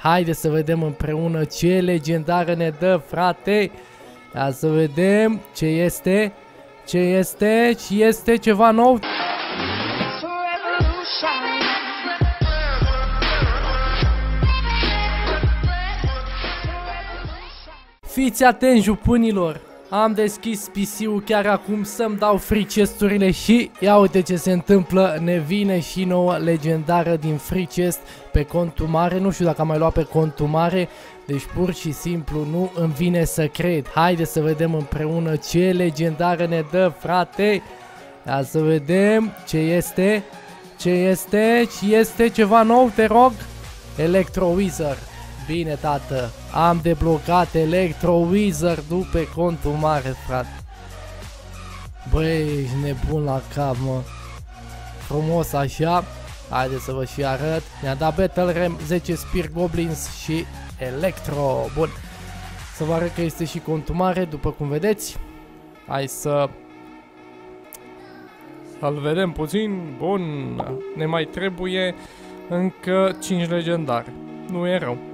Haide să vedem împreună ce legendară ne dă, frate. Ia să vedem ce este. Ce este? Și este ceva nou. Fiți atenți, jupânilor. Am deschis PC-ul chiar acum să-mi dau free chest-urile și ia uite ce se întâmplă. Ne vine și nouă legendară din free chest pe contul mare. Nu știu dacă am mai luat pe contul mare. Deci pur și simplu nu îmi vine să cred. Haide să vedem împreună ce legendară ne dă, frate. Ia să vedem ce este. Ce este? Și este ceva nou, te rog. Electro Wizard. Bine, tată, am deblocat Electro Wizard-ul pe contul mare, frate. Băi, ești nebun la cap, mă. Frumos așa. Haide să vă și arăt. Ne-a dat Battle Ram, 10 Spear Goblins și Electro. Bun. Să vă arăt că este și contul mare, după cum vedeți. Hai să... să-l vedem puțin. Bun. Ne mai trebuie încă 5 legendare. Nu e rău.